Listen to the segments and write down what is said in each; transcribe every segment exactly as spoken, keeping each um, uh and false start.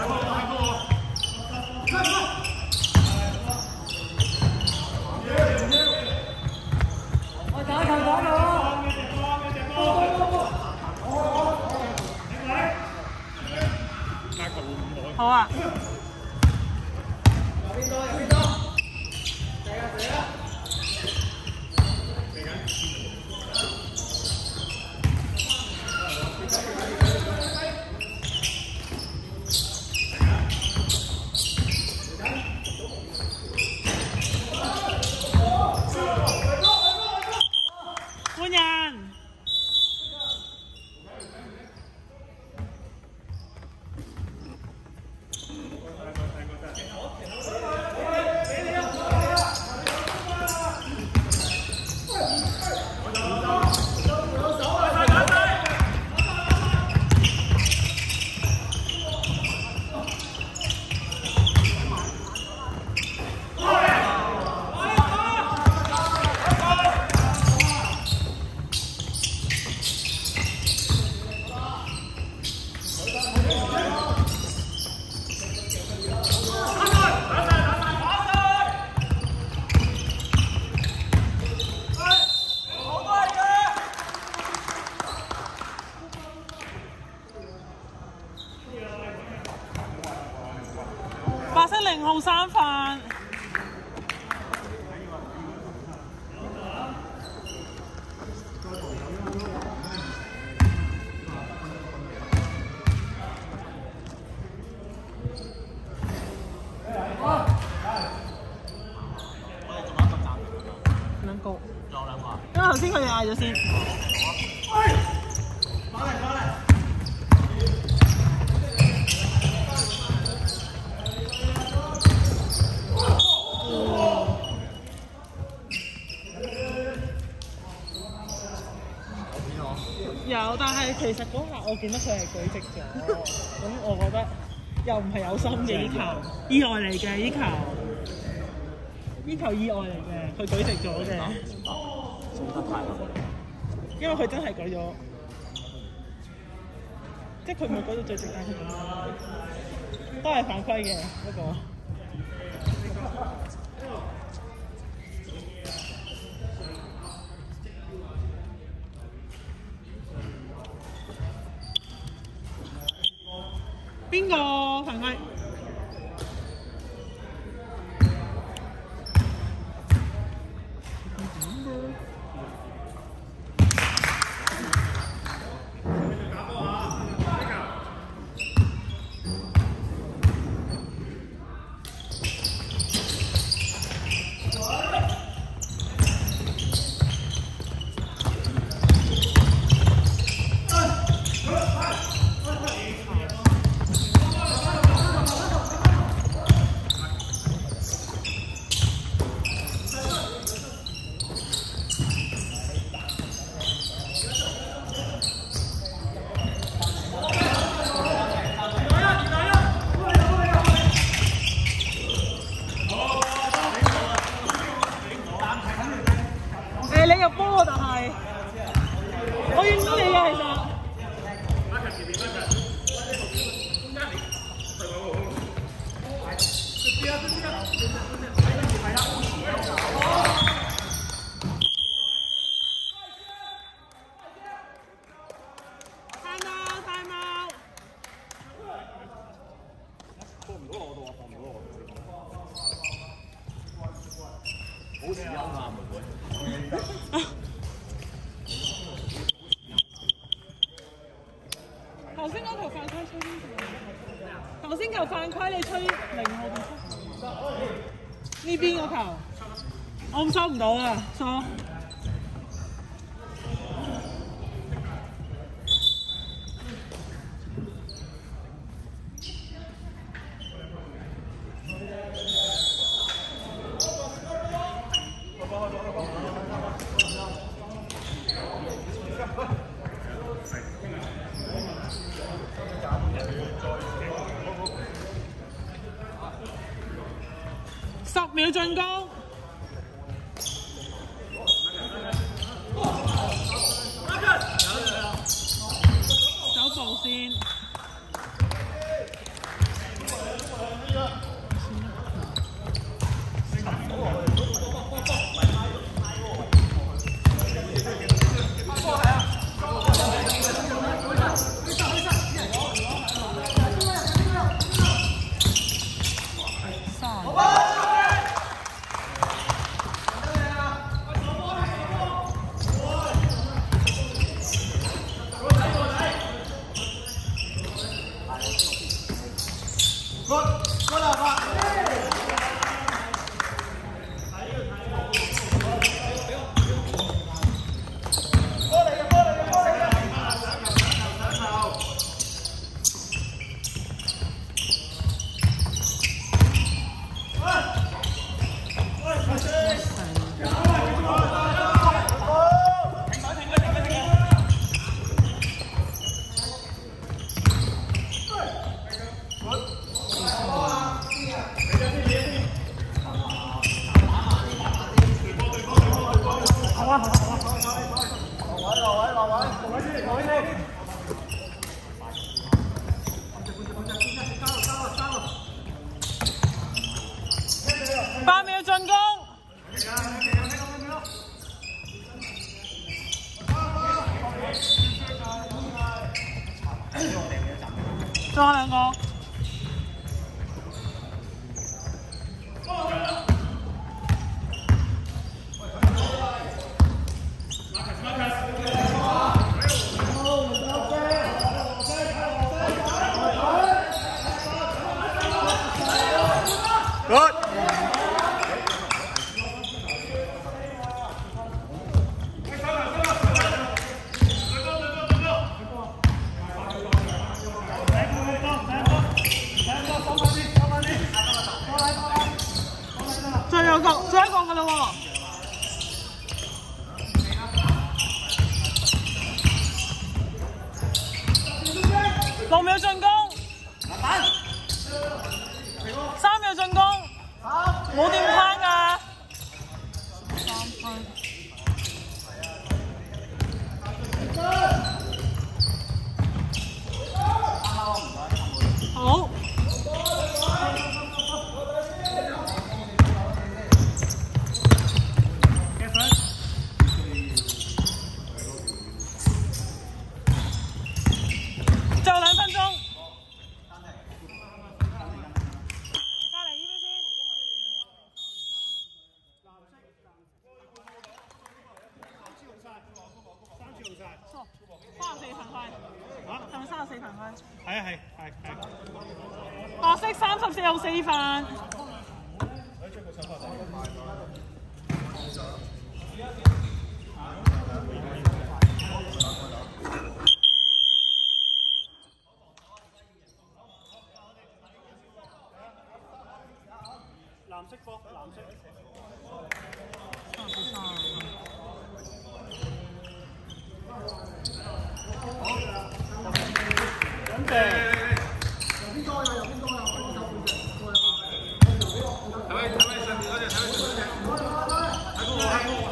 好啊。換人。白色零號三飯。兩個。仲有兩個。因為頭先佢哋嗌咗先。翻嚟翻嚟。有，但係其實嗰下我見到佢係舉直咗，咁我覺得又唔係有心嘅呢球，意外嚟嘅呢球，呢球意外嚟嘅，佢舉直咗嘅。送得太好，因為佢真係舉咗，即係佢冇舉到最直，但係佢咁都係犯規嘅不過。邊個犯規？你入波但係我認到你嘅其實。 好似優啊，妹妹。 頭先嗰球犯規吹邊球？頭先球犯規你吹零號定七？呢邊嗰球，我收唔到啊，收。十秒進攻，走步先。 八秒進攻。仲有兩個。 Good。 再有個，再一個㗎啦喎！六秒進攻，三秒進攻，冇點拋㗎，三分。好。最後兩分鐘，隔離呢邊先。三十四分塊，係咪三十四分塊？ 係啊係係係。 白色三十四有四份。 藍色波，藍色。感謝。右邊多啊，右邊多啊，睇咪睇咪上面嗰隻，睇咪上面嗰隻。睇嗰個，睇嗰個，睇嗰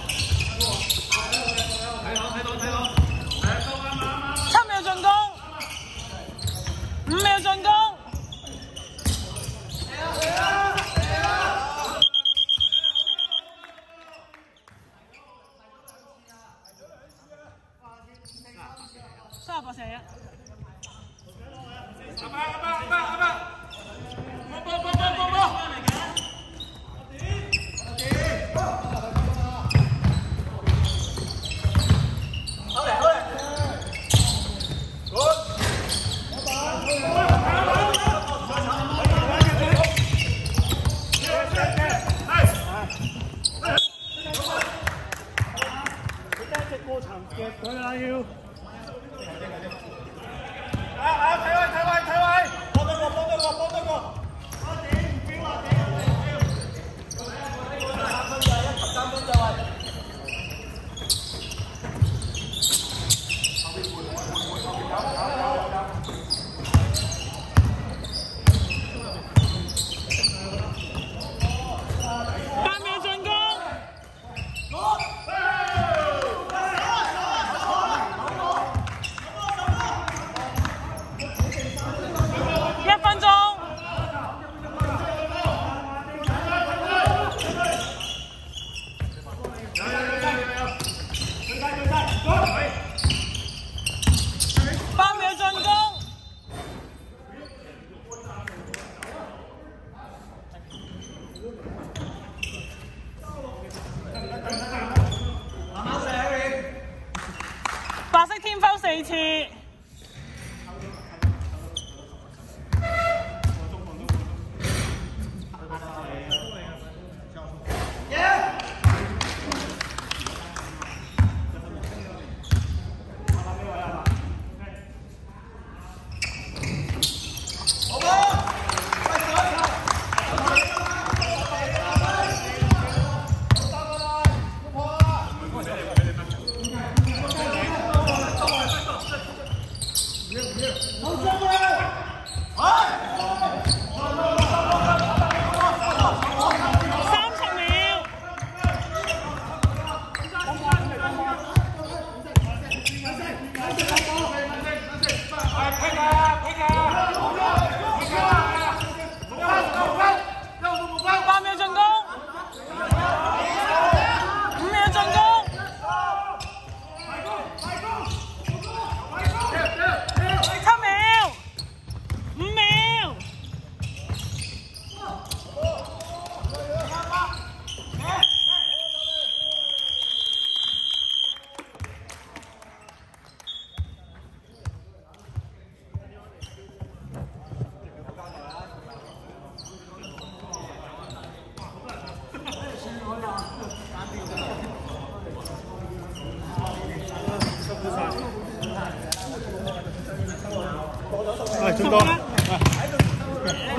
個。睇到睇到睇到。係收啱啱啱。 七秒進攻，五秒進攻。三十八四一。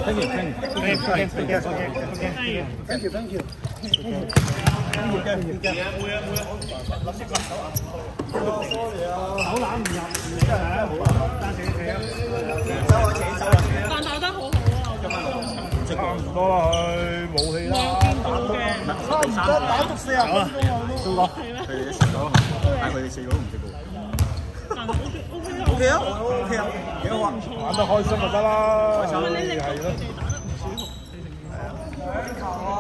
Thank you, thank you. Thank you, thank you, thank you. Thank you, thank you. sorry 啊，手攬唔入，真係啊，好啊，單死死啊！收我自己收啊！ 但打得好好啊，我覺得。 差唔多啦，佢冇氣啦，打足差唔多打足四十分鐘啊，都講。佢哋食咗，但係佢哋四個都唔識嘅。 但係 O K O K 啊 O K 啊，幾好啊，玩得開心就得啦。 你你覺得佢哋打得唔舒服？ 係啊。